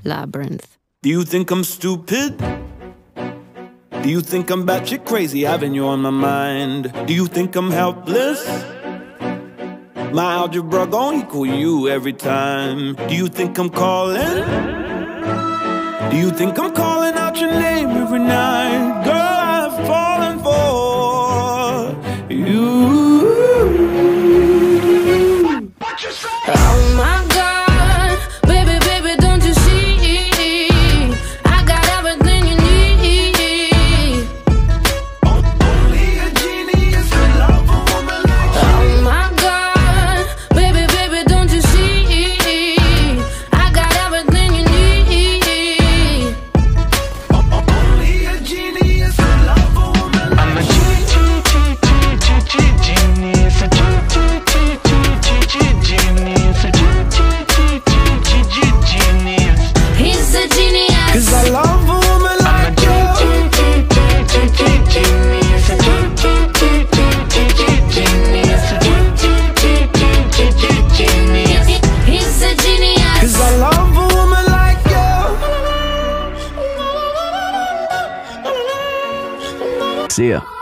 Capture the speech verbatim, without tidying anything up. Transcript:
Labyrinth. Do you think I'm stupid? Do you think I'm batshit crazy, having you on my mind? Do you think I'm helpless? My algebra gon' equal you every time. Do you think I'm calling? Do you think I'm calling out your name every night? Girl, I've fallen for you. Oh my God, baby, baby, don't you see? I got everything you need. Only a genius can love a woman like you. Oh my God, baby, baby, don't you see? I got everything you need. Only a genius can love a woman like I'm a genius, a genius, genius. He's a genius. 'cause I love a woman like you. Genius, a genius, genius. He's a genius. 'Cause I love a woman like you. See ya.